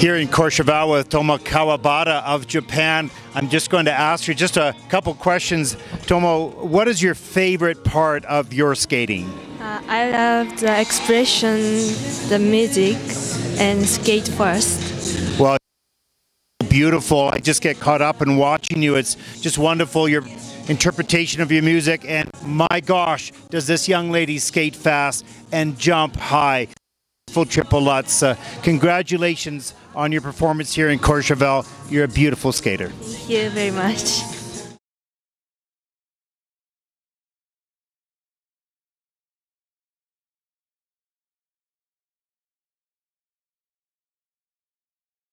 Here in Courchevel with Tomoe Kawabata of Japan. I'm just going to ask you just a couple questions. Tomoe, what is your favorite part of your skating? I love the expression, the music, and skate first. Well, beautiful. I just get caught up in watching you. It's just wonderful, your interpretation of your music, and my gosh, does this young lady skate fast and jump high. Full triple lutz. Congratulations on your performance here in Courchevel. You're a beautiful skater. Thank you very much.